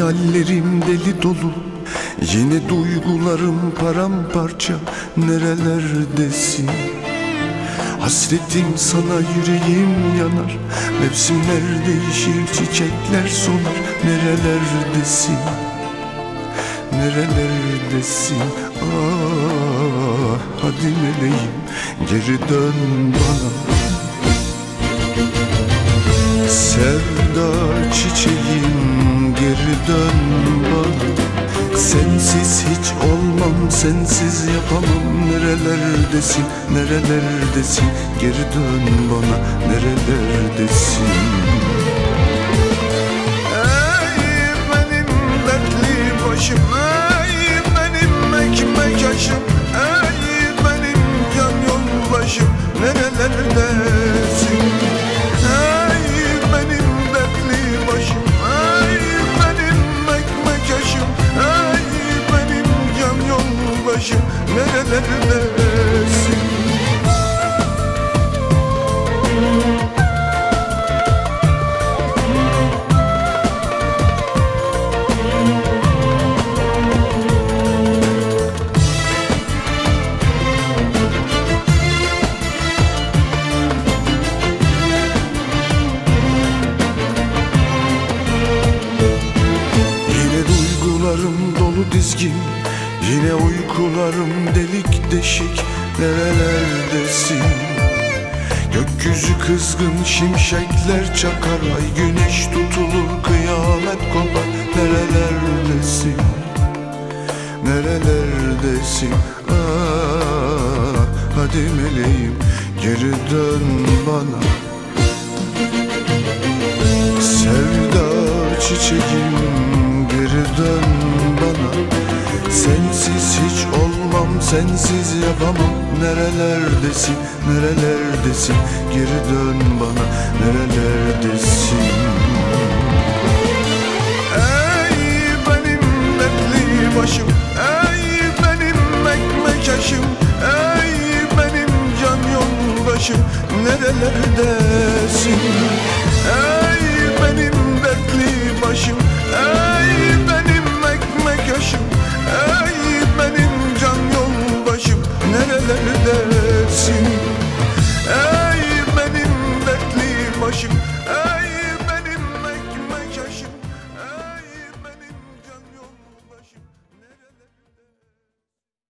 Hayallerim deli dolu, yine duygularım paramparça. Nerelerdesin? Hasretim sana, yüreğim yanar. Mevsimler değişir, çiçekler solar. Nerelerdesin? Nerelerdesin? Ah, hadi meleğim, geri dön bana. Sevda çiçeğim, geri dön bana. Sensiz hiç olmam, sensiz yapamam. Nerelerdesin, nerelerdesin? Geri dön bana, nerelerdesin? Ey benim dertli başım, ey benim ekmek aşım, ey benim can yoldaşım, nerelerdesin? Ey benim dertli başım, ey benim ekmek aşım, ey benim can yoldaşım, nerelerdesin? Duygularım dolu dizgin, yine uykularım delik deşik. Nerelerdesin? Gökyüzü kızgın, şimşekler çakar. Ay güneş tutulur, kıyamet kopar. Nerelerdesin? Nerelerdesin? Ah, hadi meleğim, geri dön bana. Sevda çiçeğim, geri dön bana. Sensiz hiç olmam, sensiz yapamam. Nerelerdesin, nerelerdesin? Geri dön bana, nerelerdesin? Ey benim dertli başım, ey benim ekmek aşım, ey benim can yoldaşım, nerelerde